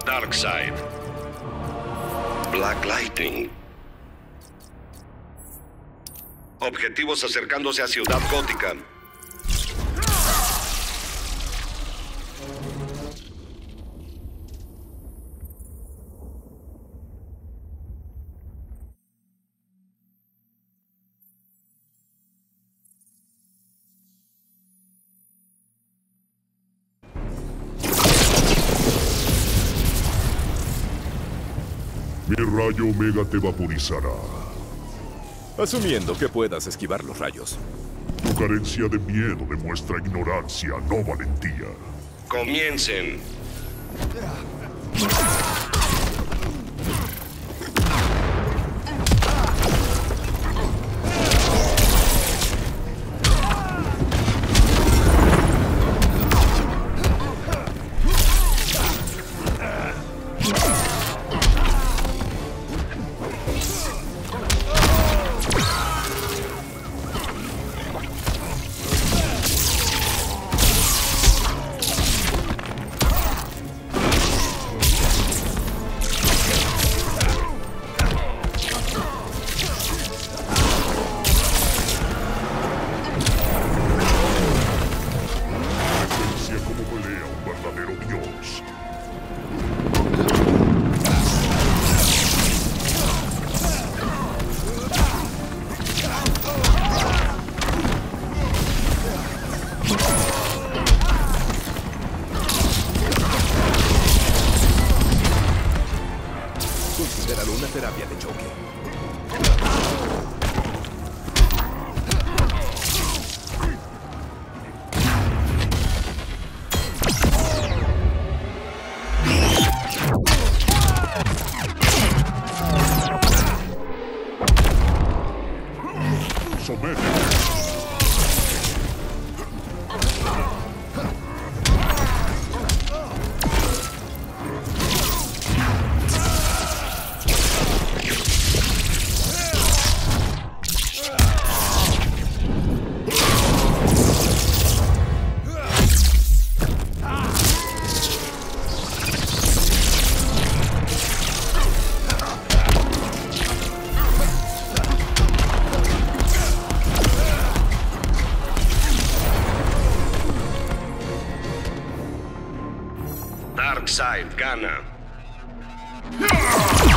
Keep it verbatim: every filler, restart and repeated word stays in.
Darkseid. Black Lightning. Objetivos acercándose a Ciudad Gótica. Mi rayo Omega te vaporizará. Asumiendo que puedas esquivar los rayos. Tu carencia de miedo demuestra ignorancia, no valentía. Comiencen. Considéralo una terapia de choque. Somete. Darkseid gana.